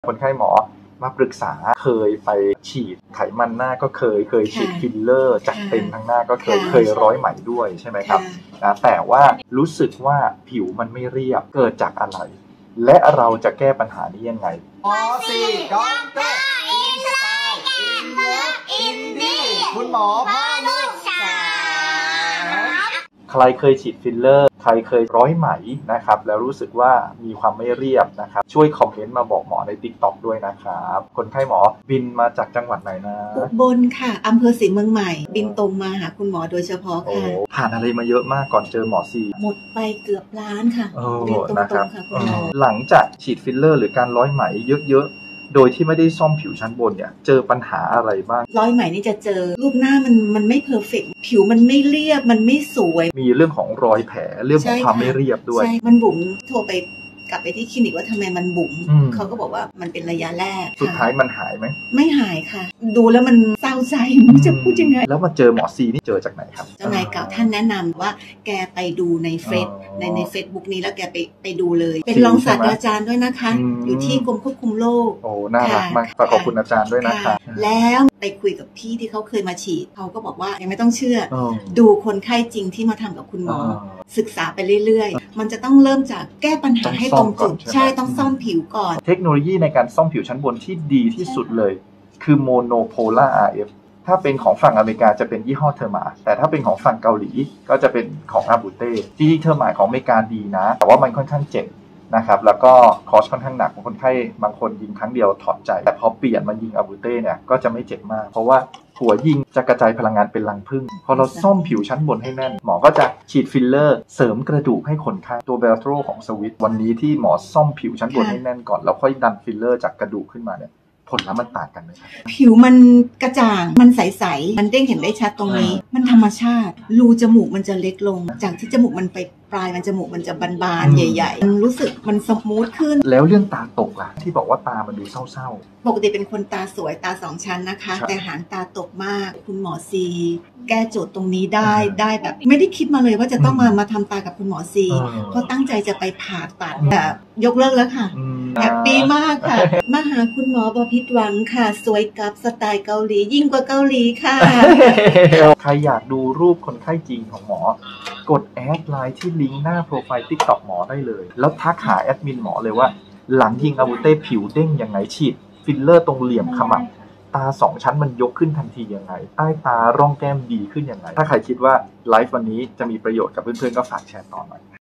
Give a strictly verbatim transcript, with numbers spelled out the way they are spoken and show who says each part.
Speaker 1: คนไข้หมอมาปรึกษาเคยไปฉีดไขมันหน้าก็เคยเคยฉีดฟิลเลอร์จัดเต็มทั้งหน้าก็เคยเคยร้อยไหมด้วยใช่ไหมครับนะแต่ว่ารู้สึกว่าผิวมันไม่เรียบเกิดจากอะไรและเราจะแก้ปัญหานี้ยังไง
Speaker 2: หมอซีด็อกเตอร์อินไซด์อินเลิฟอินดี้คุณหมอพ่อลูกสาว
Speaker 1: ใครเคยฉีดฟิลเลอร์ใครเคยร้อยไหมนะครับแล้วรู้สึกว่ามีความไม่เรียบนะครับช่วยคอมเมนต์มาบอกหมอใน ติ๊กต็อก ด้วยนะครับคนไข้หมอบินมาจากจังหวัดไหนนะ
Speaker 3: อุบลค่ะอำเภอศรีเมืองใหม่บินตรงมาหาคุณหมอโดยเฉพาะค่ะ
Speaker 1: ผ่านอะไรมาเยอะมากก่อนเจอหมอซี
Speaker 3: หมดไปเกือบล้านค่ะ
Speaker 1: บินตรงๆค่ะคุณหมอหลังจากฉีดฟิลเลอร์หรือการร้อยไหมเยอะโดยที่ไม่ได้ซ่อมผิวชั้นบนเนี่ยเจอปัญหาอะไรบ้าง
Speaker 3: ร้อยไหมนี่จะเจอรูปหน้ามันมันไม่เพอร์เฟกต์ผิวมันไม่เรียบมันไม่สวย
Speaker 1: มีเรื่องของรอยแผลเรื่องของความไม่เรียบด้วย
Speaker 3: ใช่มันบุ๋มโทรไปกลับไปที่คลินิกว่าทำไมมันบุ๋มเขาก็บอกว่ามันเป็นระยะแรก
Speaker 1: สุดท้ายมันหายไหม
Speaker 3: ไม่หายค่ะดูแล้วมันเศร้าใจไม่รู้จะพูดยังไง
Speaker 1: แล้วมาเจอหมอซีนี่เจอจากไหนครับ
Speaker 3: เจ้านายเก่าท่านแนะนำว่าแกไปดูในเฟซในในเฟซบุ๊กนี้แล้วแกไปไปดูเลยเป็นรองศาสตราจารย์ด้วยนะคะอยู่ที่กรมควบคุมโรค
Speaker 1: โอ้น่ารักมากขอบคุณอาจารย์ด้วยนะคะ
Speaker 3: แล้วไปคุยกับพี่ที่เขาเคยมาฉีดเขาก็บอกว่ายังไม่ต้องเชื่อดูคนไข้จริงที่มาทำกับคุณหมอศึกษาไปเรื่อยๆมันจะต้องเริ่มจากแก้ปัญหาให้ตรงจุดใช่ต้องซ่อมผิวก่อน
Speaker 1: เทคโนโลยีในการซ่อมผิวชั้นบนที่ดีที่สุดเลยคือ Monopolar อาร์ เอฟ ถ้าเป็นของฝั่งอเมริกาจะเป็นยี่ห้อเทอร์มาแต่ถ้าเป็นของฝั่งเกาหลีก็จะเป็นของอาบูเต้จริงๆเทอร์มาของอเมริกาดีนะแต่ว่ามันค่อนข้างเจ็บนะครับแล้วก็คอสค่อนข้างหนักคนไข้บางคนยิงครั้งเดียวถอดใจแต่พอเปลี่ยนมายิงอาบูเต้เนี่ยก็จะไม่เจ็บมากเพราะว่าหัวยิงจะกระจายพลังงานเป็นรังผึ้งพอเราซ่อมผิวชั้นบนให้แน่นหมอก็จะฉีดฟิลเลอร์เสริมกระดูกให้คนไข้ตัวเบลโทรของสวิตวันนี้ที่หมอซ่อมผิวชั้นบนให้แน่นก่อนแล้วค่อยดันฟิลเลอร์จากกระดูกขึ้นมาเนี่ยผลลัพธ์มันต่างกันไหมครับ
Speaker 3: ผิวมันกระจ่างมันใสๆมันเด้งเห็นได้ชัดตรงนี้มันธรรมชาติรูจมูกมันจะเล็กลงจากที่จมูกมันไปปลายมันจมูกมันจะบานๆใหญ่ๆมันรู้สึกมันสมูทขึ้น
Speaker 1: แล้วเรื่องตาตกล่ะที่บอกว่าตามันดูเศร้า
Speaker 3: ๆปกติเป็นคนตาสวยตาสองชั้นนะคะแต่หางตาตกมากคุณหมอซีแก้โจทย์ตรงนี้ได้ได้แบบไม่ได้คิดมาเลยว่าจะต้องมามาทำตากับคุณหมอซีเพราะตั้งใจจะไปผ่าตัดแต่ยกเลิกแล้วค่ะแฮปปี้มากค่ะมาหาคุณหมอบอผิดหวังค่ะสวยกับสไตล์เกาหลียิ่งกว่าเกาหลีค่ะ
Speaker 1: ใครอยากดูรูปคนไข้จริงของหมอกดแอดไลน์ที่ลิงก์หน้าโปรไฟล์ ติ๊กต็อก หมอได้เลยแล้วทักหาแอดมินหมอเลยว่าหลังยิงอาบูเต้ผิวเด้งยังไงฉีดฟิลเลอร์ตรงเหลี่ยมขมับตาสองชั้นมันยกขึ้นทันทียังไงใต้ตาร่องแก้มดีขึ้นยังไงถ้าใครคิดว่าไลฟ์วันนี้จะมีประโยชน์กับเพื่อนๆก็ฝากแชร์ต่อหน่อย